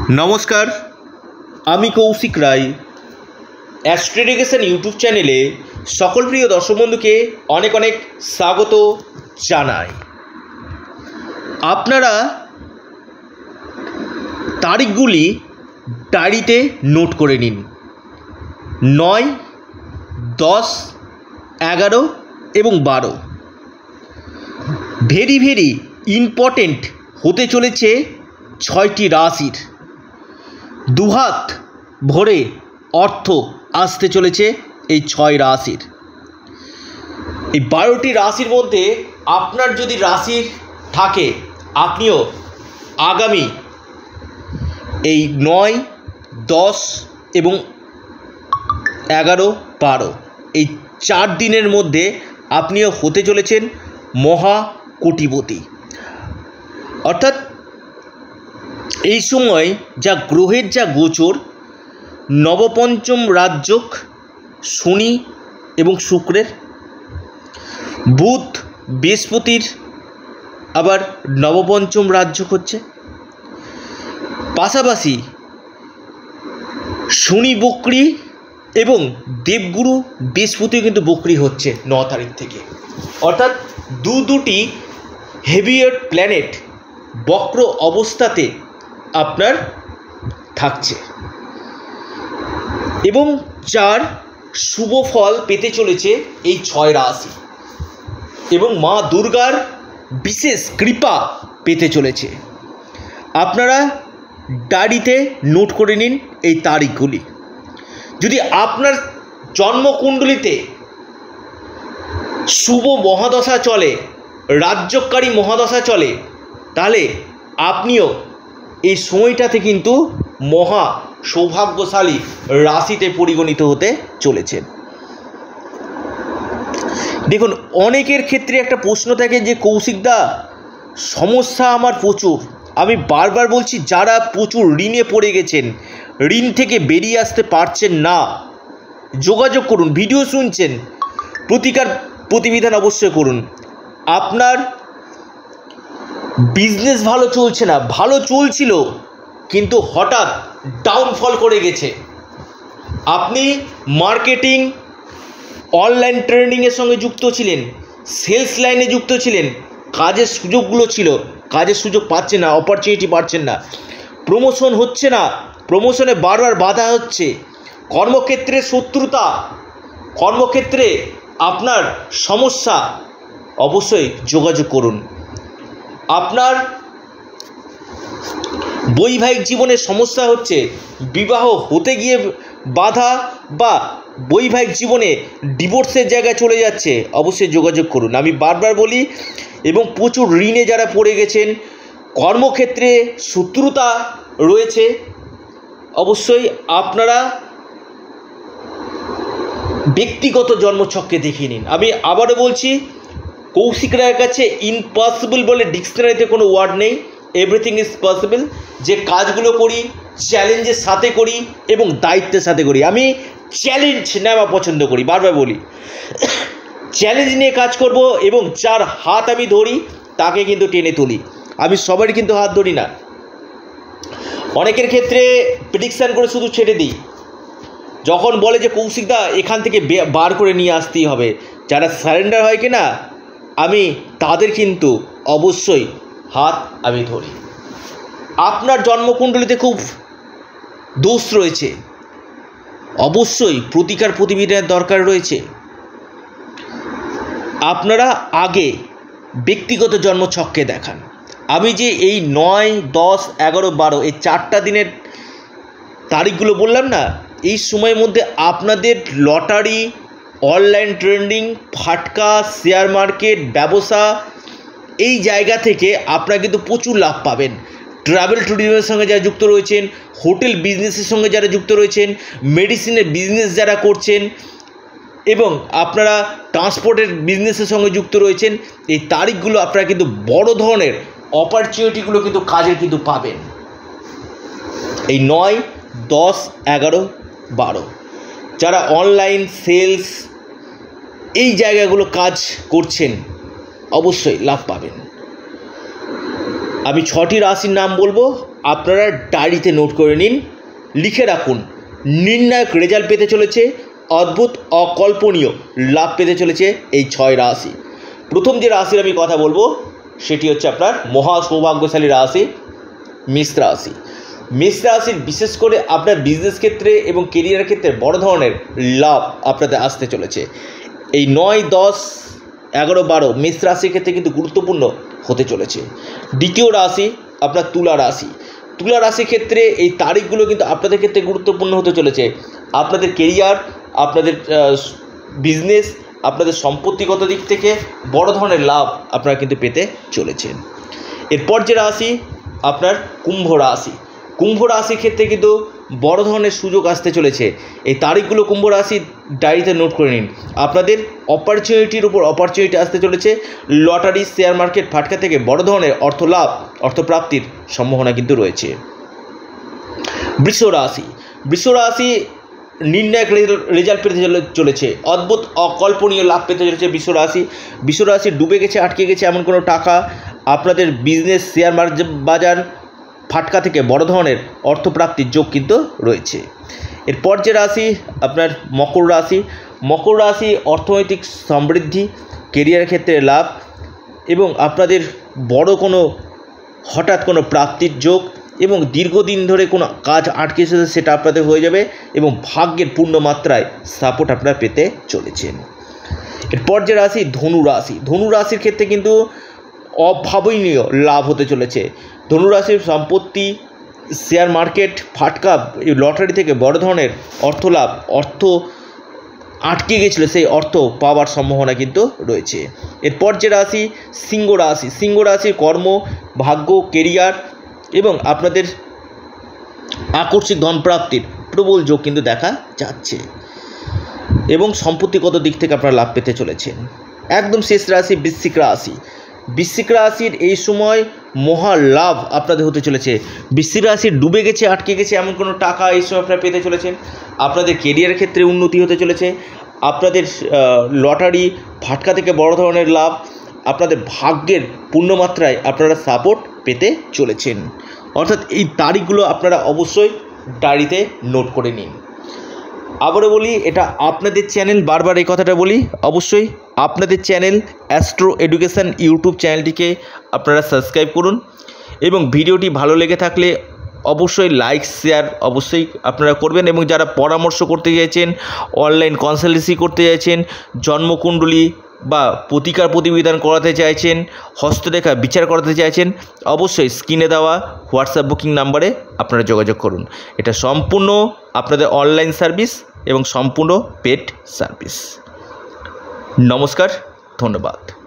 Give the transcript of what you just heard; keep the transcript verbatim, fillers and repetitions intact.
নমস্কার, আমি কৌশিক রায়। অ্যাস্ট্রোডিকেশন ইউটিউব চ্যানেলে সকল প্রিয় দর্শক বন্ধুকে অনেক অনেক স্বাগত জানাই। আপনারা তারিখগুলি ডায়েরিতে নোট করে নিন। নয়, দশ, এগারো এবং বারো ভেরি ভেরি ইম্পর্টেন্ট হতে চলেছে ছয়টি রাশির। দুহাত ভরে অর্থ আসতে চলেছে এই ছয় রাশির। এই বারোটি রাশির মধ্যে আপনার যদি রাশি থাকে, আপনিও আগামী এই নয়, দশ এবং এগারো, বারো এই চার দিনের মধ্যে আপনিও হতে চলেছেন মহা কোটিপতি। অর্থাৎ এই সময় যা গ্রহের যা গোচর, নবপঞ্চম রাজযোগ শনি এবং শুক্রের, বুধ বৃহস্পতির আবার নবপঞ্চম রাজযোগ হচ্ছে, পাশাপাশি শনি বক্রী এবং দেবগুরু বৃহস্পতিও কিন্তু বক্রী হচ্ছে ন তারিখ থেকে। অর্থাৎ দু দুটি হেভিওয়েট প্ল্যানেট বক্র অবস্থাতে আপনার থাকছে এবং চার শুভ ফল পেতে চলেছে এই ছয় রাশি এবং মা দুর্গার বিশেষ কৃপা পেতে চলেছে। আপনারা ডায়েরিতে নোট করে নিন এই তারিখগুলি। যদি আপনার জন্মকুণ্ডলিতে শুভ মহাদশা চলে, রাজ্যকারী মহাদশা চলে, তাহলে আপনিও এই সময়টাতে কিন্তু মহা সৌভাগ্যশালী রাশিতে পরিগণিত হতে চলেছেন। দেখুন, অনেকের ক্ষেত্রে একটা প্রশ্ন থাকে যে কৌশিকদা, সমস্যা আমার প্রচুর। আমি বারবার বলছি, যারা প্রচুর ঋণে পড়ে গেছেন, ঋণ থেকে বেরিয়ে আসতে পারছেন না, যোগাযোগ করুন। ভিডিও শুনছেন, প্রতিকার প্রতিবিধান অবশ্যই করুন। আপনার বিজনেস ভালো চলছে না, ভালো চলছিল কিন্তু হঠাৎ ডাউনফল করে গেছে। আপনি মার্কেটিং, অনলাইন ট্রেডিংয়ের সঙ্গে যুক্ত ছিলেন, সেলস লাইনে যুক্ত ছিলেন, কাজের সুযোগগুলো ছিল, কাজের সুযোগ পাচ্ছেন না, অপরচুনিটি পাচ্ছেন না, প্রমোশন হচ্ছে না, প্রমোশনে বারবার বাধা হচ্ছে, কর্মক্ষেত্রে শত্রুতা, কর্মক্ষেত্রে আপনার সমস্যা, অবশ্যই যোগাযোগ করুন। আপনার বৈবাহিক জীবনের সমস্যা হচ্ছে, বিবাহ হতে গিয়ে বাধা বা বৈবাহিক জীবনে ডিভোর্সের জায়গায় চলে যাচ্ছে, অবশ্যই যোগাযোগ করুন। আমি বারবার বলি, এবং প্রচুর ঋণে যারা পড়ে গেছেন, কর্মক্ষেত্রে শত্রুতা রয়েছে, অবশ্যই আপনারা ব্যক্তিগত জন্মছককে দেখিয়ে নিন। আমি আবারও বলছি, কৌশিক রায়ের কাছে ইম্পসিবল বলে ডিকশনারিতে কোনো ওয়ার্ড নেই। Everything is possible. যে কাজগুলো করি চ্যালেঞ্জের সাথে করি এবং দায়িত্বের সাথে করি। আমি চ্যালেঞ্জ নেওয়া পছন্দ করি, বারবার বলি, চ্যালেঞ্জ নিয়ে কাজ করব এবং যার হাত আমি ধরি তাকে কিন্তু টেনে তুলি। আমি সবারই কিন্তু হাত ধরি না। অনেকের ক্ষেত্রে প্রেডিকশান করে শুধু ছেড়ে দিই। যখন বলে যে কৌশিকদা এখান থেকে বার করে নিয়ে আসতেই হবে, যারা সারেন্ডার হয় কি না, আমি তাদের কিন্তু অবশ্যই হাত আমি ধরি। আপনার জন্মকুণ্ডলিতে খুব দোষ রয়েছে, অবশ্যই প্রতিকার প্রতিবিধানের দরকার রয়েছে। আপনারা আগে ব্যক্তিগত জন্মছককে দেখান। আমি যে এই নয়, দশ, এগারো, বারো এই চারটা দিনের তারিখগুলো বললাম না, এই সময়ের মধ্যে আপনাদের লটারি, অনলাইন ট্রেডিং, ফাটকা, শেয়ার মার্কেট, ব্যবসা, এই জায়গা থেকে আপনারা কিন্তু প্রচুর লাভ পাবেন। ট্রাভেল ট্যুরিজমের সঙ্গে যারা যুক্ত রয়েছেন, হোটেল বিজনেসের সঙ্গে যারা যুক্ত রয়েছেন, মেডিসিনের বিজনেস যারা করছেন এবং আপনারা ট্রান্সপোর্টের বিজনেসের সঙ্গে যুক্ত রয়েছেন, এই তারিখগুলো আপনারা কিন্তু বড় ধরনের অপরচুনিটিগুলো কিন্তু কাজের কিন্তু পাবেন। এই নয়, দশ, এগারো, বারো যারা অনলাইন সেলস এই জায়গাগুলো কাজ করছেন, অবশ্যই লাভ পাবেন। আমি ছটি রাশির নাম বলবো, আপনারা ডায়েরিতে নোট করে নিন, লিখে রাখুন। নির্ণায়ক রেজাল্ট পেতে চলেছে, অদ্ভুত অকল্পনীয় লাভ পেতে চলেছে এই ছয় রাশি। প্রথম যে রাশির আমি কথা বলবো সেটি হচ্ছে আপনার মহা সৌভাগ্যশালী রাশি মেষ রাশি। মেষ রাশির বিশেষ করে আপনার বিজনেস ক্ষেত্রে এবং কেরিয়ার ক্ষেত্রে বড় ধরনের লাভ আপনাদের আসতে চলেছে। এই নয় দশ এগারো বারো মেষ রাশির ক্ষেত্রে কিন্তু গুরুত্বপূর্ণ হতে চলেছে। দ্বিতীয় রাশি আপনার তুলা রাশি। তুলা রাশির ক্ষেত্রে এই তারিখগুলো কিন্তু আপনাদের ক্ষেত্রে গুরুত্বপূর্ণ হতে চলেছে। আপনাদের কেরিয়ার, আপনাদের বিজনেস, আপনাদের সম্পত্তিগত দিক থেকে বড় ধরনের লাভ আপনারা কিন্তু পেতে চলেছেন। এরপর যে রাশি আপনার কুম্ভ রাশি। কুম্ভ রাশির ক্ষেত্রে কিন্তু বড় ধরনের সুযোগ আসতে চলেছে। এই তারিখগুলো কুম্ভ রাশি ডায়েরিতে নোট করে নিন। আপনাদের অপরচুনিটির উপর অপরচুনিটি আসতে চলেছে। লটারি, শেয়ার মার্কেট, ফাটকা থেকে বড় ধরনের অর্থ লাভ, অর্থপ্রাপ্তির সম্ভাবনা কিন্তু রয়েছে। বৃষ রাশি। বৃষ রাশি নির্ণায়ক রেজাল্ট পেতে চলেছে, অদ্ভুত অকল্পনীয় লাভ পেতে চলেছে বৃষ রাশি। বৃষ রাশি ডুবে গেছে, আটকে গেছে এমন কোনো টাকা আপনাদের বিজনেস, শেয়ার বাজার, ফাটকা থেকে বড় ধরনের অর্থপ্রাপ্তির যোগ কিন্তু রয়েছে। এরপর যে রাশি আপনার মকর রাশি। মকর রাশি অর্থনৈতিক সমৃদ্ধি, কেরিয়ার ক্ষেত্রে লাভ এবং আপনাদের বড় কোনো হঠাৎ কোনো প্রাপ্তির যোগ এবং দীর্ঘদিন ধরে কোনো কাজ আটকে এসেছে সেটা আপনাদের হয়ে যাবে এবং ভাগ্যের পূর্ণ মাত্রায় সাপোর্ট আপনারা পেতে চলেছেন। এরপর যে রাশি ধনু রাশি। ধনু রাশির ক্ষেত্রে কিন্তু অভাবনীয় লাভ হতে চলেছে। ধনুরাশির সম্পত্তি, শেয়ার মার্কেট, ফাটকা, লটারি থেকে বড় ধরনের অর্থ লাভ, অর্থ আটকে গেছিলো সেই অর্থ পাওয়ার সম্ভাবনা কিন্তু রয়েছে। এরপর যে রাশি সিংহ রাশি। সিংহ রাশির কর্ম, ভাগ্য, কেরিয়ার এবং আপনাদের আকস্মিক ধনপ্রাপ্তির প্রবল যোগ কিন্তু দেখা যাচ্ছে এবং সম্পত্তিগত দিক থেকে আপনারা লাভ পেতে চলেছেন। একদম শেষ রাশি বৃশ্চিক রাশি। বৃশ্চিক রাশির এই সময় মহা লাভ আপনাদের হতে চলেছে। বৃশ্চিক রাশি ডুবে গেছে, আটকে গেছে এমন কোনো টাকা এই সময় আপনারা পেতে চলেছেন। আপনাদের কেরিয়ার ক্ষেত্রে উন্নতি হতে চলেছে। আপনাদের লটারি, ফাটকা থেকে বড় ধরনের লাভ, আপনাদের ভাগ্যের পূর্ণমাত্রায় আপনারা সাপোর্ট পেতে চলেছেন। অর্থাৎ এই তারিখগুলো আপনারা অবশ্যই ডায়েরিতে নোট করে নিন। আবারও বলি, এটা আপনাদের চ্যানেল, বারবার এই কথাটা বলি, অবশ্যই আপনাদের চ্যানেল অ্যাস্ট্রো এডুকেশান ইউটিউব চ্যানেলটিকে আপনারা সাবস্ক্রাইব করুন এবং ভিডিওটি ভালো লেগে থাকলে অবশ্যই লাইক শেয়ার অবশ্যই আপনারা করবেন। এবং যারা পরামর্শ করতে চাইছেন, অনলাইন কনসালটেন্সি করতে চাইছেন, জন্মকুণ্ডলী বা প্রতিকার প্রতিবিধান করাতে চাইছেন, হস্তরেখা বিচার করাতে চাইছেন, অবশ্যই স্ক্রিনে দেওয়া হোয়াটসঅ্যাপ বুকিং নাম্বারে আপনারা যোগাযোগ করুন। এটা সম্পূর্ণ আপনাদের অনলাইন সার্ভিস এবং সম্পূর্ণ পেড সার্ভিস। নমস্কার, ধন্যবাদ।